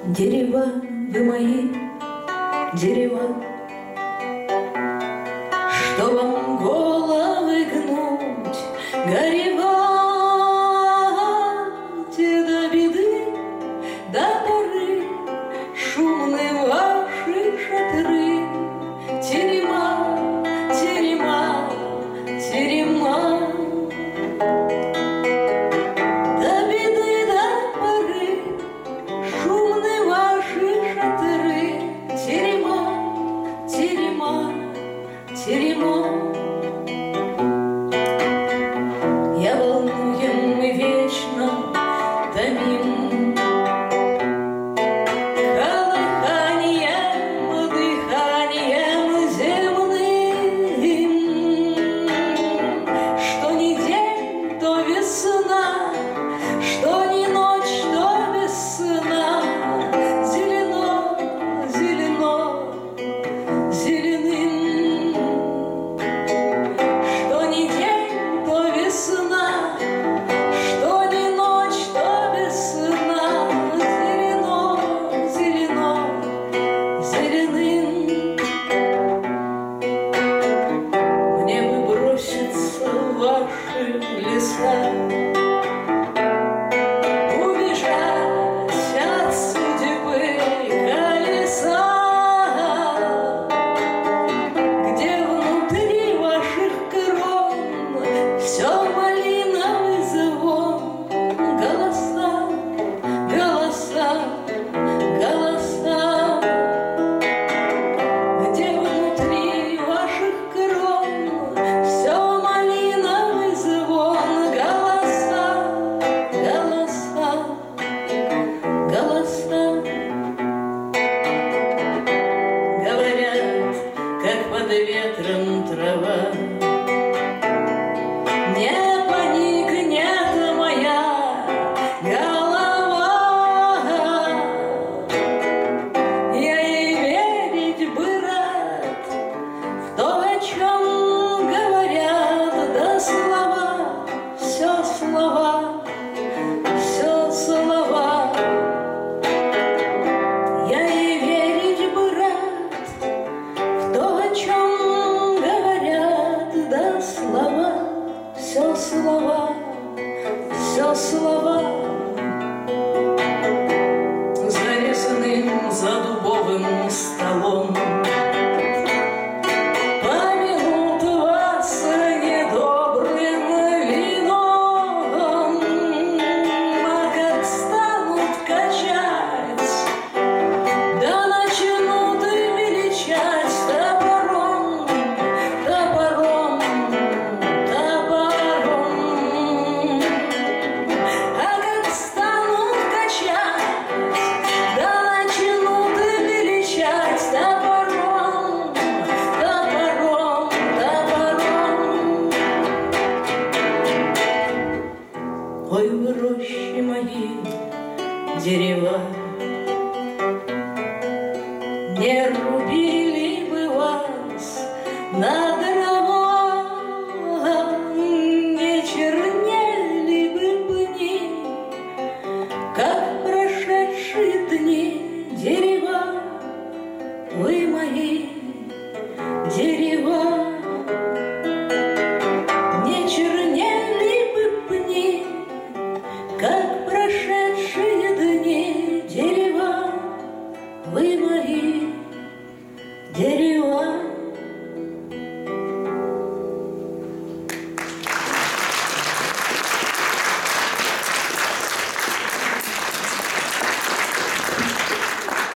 Дерева, вы мои дерева, что вам головы гнуть, горевать до беды, до поры, шумны ваши шатры. Терема, терема, терема, до беды, до поры, шумны ваши шатры. Терема, терема, терема. Я волнуем и вечно томим колыханием, дыханием земным. Что ни день, то весна, что ни ночь, то весна. Зелено, зелено, зеленым. Что ни день, то весна, что ни ночь, то весна. Зелено, зелено, зеленым. Мне бы броситься в ваши леса, убежать от судьбы колеса, где внутри ваших крон все малиновый звон. Голоса, голоса, голоса, где внутри ваших крон все малиновый звон. Голоса, голоса, голоса. Говорят, как под ветром трава, не поникнет моя голова. Я ей верить бы рад в то, о чем говорят, да слова, все слова, все слова. Я ей верить бы рад в то, о чем говорят, да слова, все слова, все слова. За резным, за дубовым столом помянут вас недобрым вином. А как станут качать, да начнут величать топором, топором, топором. А как станут качать, да начнут величать топором, топором, топором. Ой, вы рощи мои, дерева, не рубили бы вас на дрова, не чернели бы пни, как прошедшие дни. Дерева, вы мои дерева, не чернели бы пни, как прошедшие дни. Дерева, вы мои дерева.